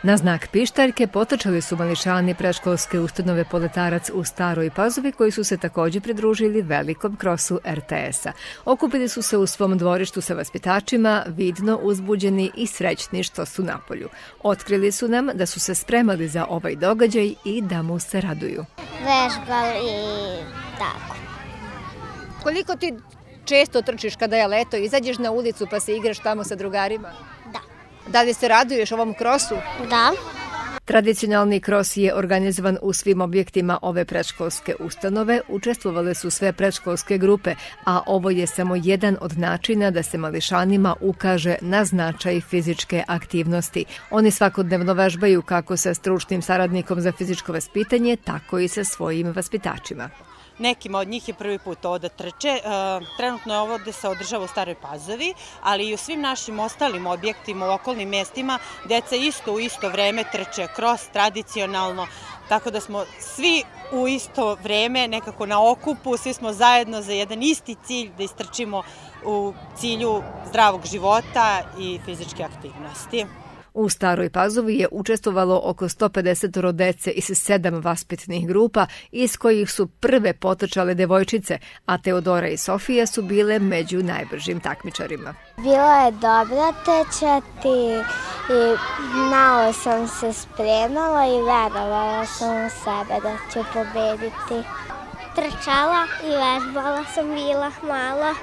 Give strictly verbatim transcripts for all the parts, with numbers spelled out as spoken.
Na znak pištaljke potrčali su mališani predškolske ustanove Poletarac u Staroj Pazovi koji su se također pridružili velikom krosu er te es a. Okupili su se u svom dvorištu sa vaspitačima, vidno uzbuđeni i srećni što su napolju. Otkrili su nam da su se spremali za ovaj događaj i da mu se raduju. Vežbali i tako. Koliko ti često trčiš kada je leto, izađeš na ulicu pa se igraš tamo sa drugarima? Da. Da li se raduješ ovom krosu? Da. Tradicionalni kros je organizovan u svim objektima ove predškolske ustanove, učestvovale su sve predškolske grupe, a ovo je samo jedan od načina da se mališanima ukaže na značaj fizičke aktivnosti. Oni svakodnevno vežbaju kako sa stručnim saradnikom za fizičko vaspitanje, tako i sa svojim vaspitačima. Nekima od njih je prvi put ovo da trče. Trenutno je ovo da se održava u Staroj Pazovi, ali i u svim našim ostalim objektima u okolnim mestima deca isto u isto vreme trče kroz tradicionalno, tako da smo svi u isto vreme nekako na okupu, svi smo zajedno za jedan isti cilj da istrčimo u cilju zdravog života i fizičke aktivnosti. U Staroj Pazovi je učestvovalo oko sto pedeset dece iz sedam vaspitnih grupa, iz kojih su prve potrčale devojčice, a Teodora i Sofija su bile među najbržim takmičarima. Bilo je dobro trčati i malo sam se spremala i verovala sam u sebe da ću pobediti. Trčala i vežbala sam bila malo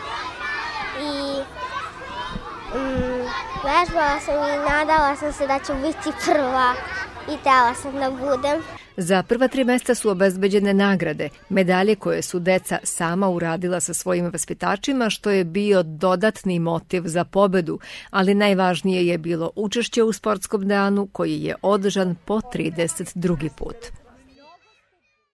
i mm, vežbala sam i nadala sam se da ću biti prva i htjela sam da budem. Za prva tri mesta su obezbeđene nagrade, medalje koje su deca sama uradila sa svojim vaspitačima, što je bio dodatni motiv za pobedu, ali najvažnije je bilo učešće u sportskom danu koji je održan po trideset drugi put.